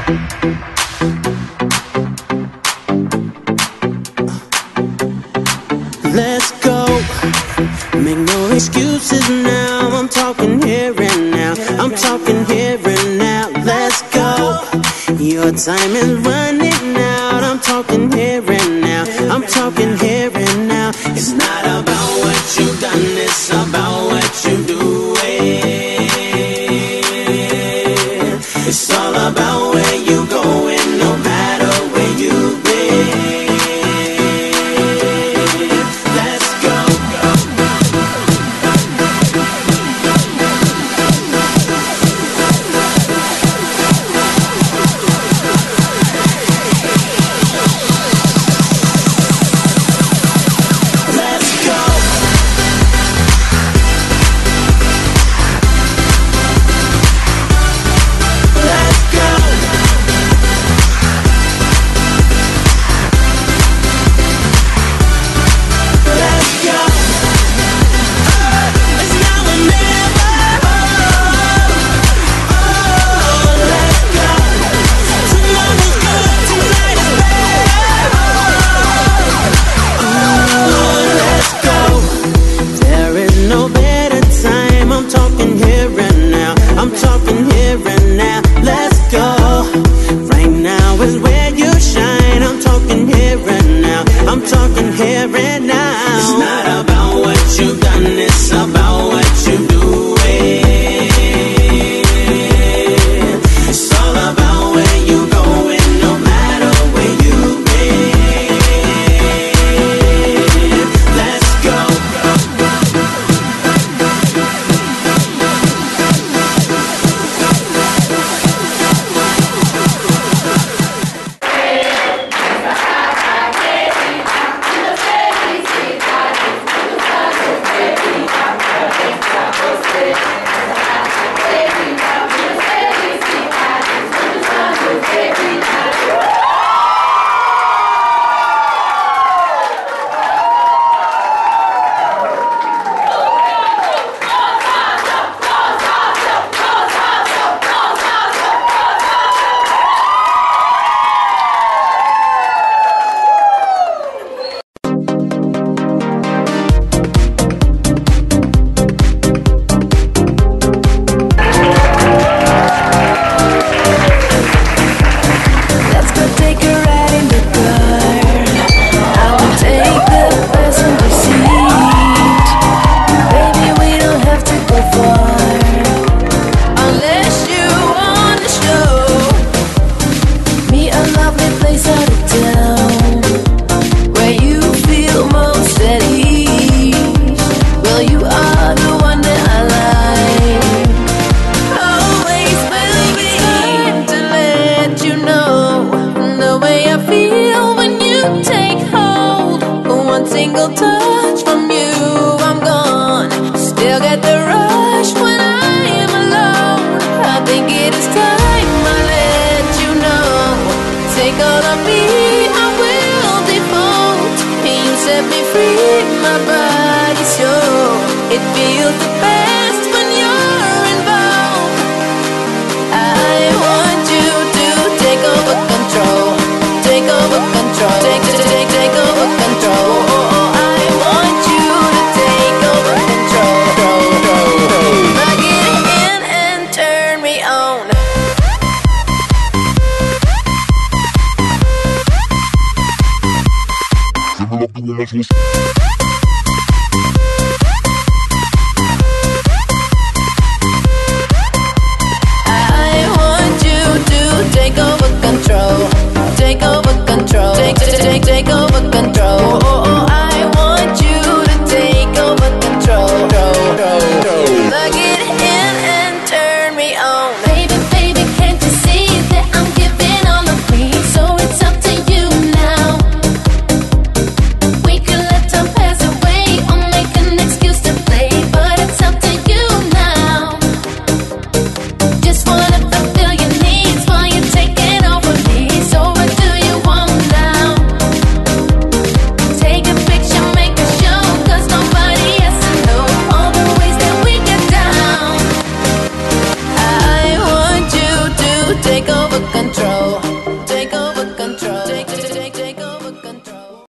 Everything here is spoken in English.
Let's go. Make no excuses now. I'm talking here and now. I'm talking here and now. Let's go. Your time is running out. I'm talking here and now. I'm talking here and now. It's not about what you've done, it's about what you're doing. It's all about where you're going, no matter where you've been. Let's